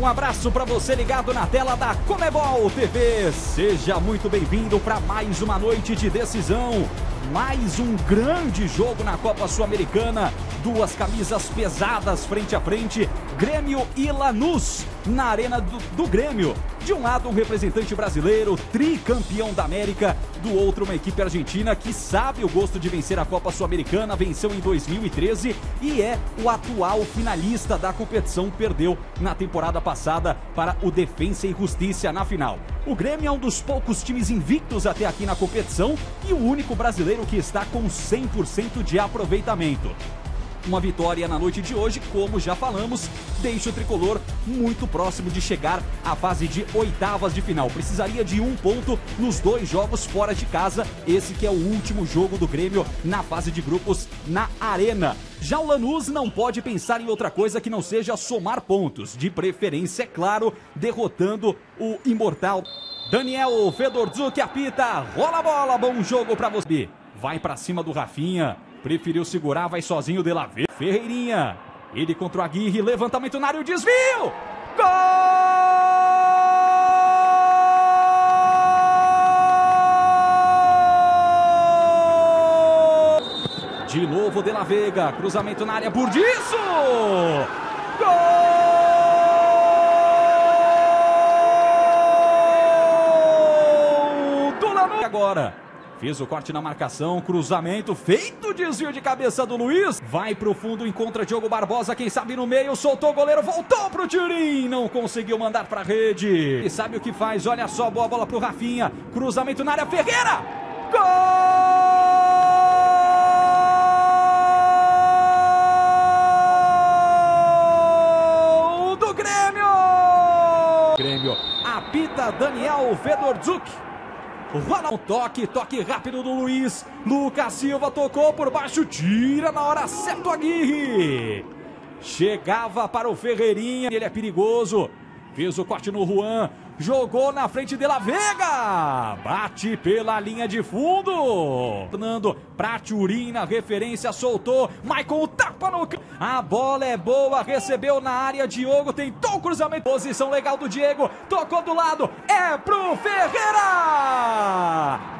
Um abraço para você ligado na tela da Comebol TV. Seja muito bem-vindo para mais uma noite de decisão. Mais um grande jogo na Copa Sul-Americana. Duas camisas pesadas frente a frente. Grêmio e Lanús na arena do Grêmio. De um lado, um representante brasileiro, tricampeão da América. Do outro, uma equipe argentina que sabe o gosto de vencer a Copa Sul-Americana. Venceu em 2013 e é o atual finalista da competição. Perdeu na temporada passada para o Defensa e Justiça na final. O Grêmio é um dos poucos times invictos até aqui na competição e o único brasileiro que está com 100% de aproveitamento. Uma vitória na noite de hoje, como já falamos, deixa o tricolor muito próximo de chegar à fase de oitavas de final. Precisaria de um ponto nos dois jogos fora de casa, esse que é o último jogo do Grêmio na fase de grupos na Arena. Já o Lanús não pode pensar em outra coisa que não seja somar pontos, de preferência, é claro, derrotando o imortal Daniel Fedorczuk apita, rola a bola, bom jogo pra você. Vai pra cima do Rafinha. Preferiu segurar, vai sozinho de La Vega. Ferreirinha, ele contra o Aguirre, levantamento na área, o desvio! Gol! De novo de La Vega, cruzamento na área, Burdiço! Gol! Do Lanús agora. Fez o corte na marcação, cruzamento, feito desvio de cabeça do Luiz. Vai pro fundo, encontra Diogo Barbosa, quem sabe no meio, soltou o goleiro, voltou pro Tirim, não conseguiu mandar pra rede. E sabe o que faz, olha só, boa bola pro Rafinha, cruzamento na área, Ferreira! Gol do Grêmio! Grêmio, apita Daniel Fedorczuk. Rola um toque rápido do Luiz. Lucas Silva tocou por baixo, tira na hora certa o Aguirre. Chegava para o Ferreirinha, ele é perigoso. Fez o corte no Juan, jogou na frente de La Vega. Bate pela linha de fundo. Fernando pra Turim na referência, soltou. Maicon tapa no... A bola é boa, recebeu na área, Diogo tentou o cruzamento. Posição legal do Diego, tocou do lado, é pro Ferreira!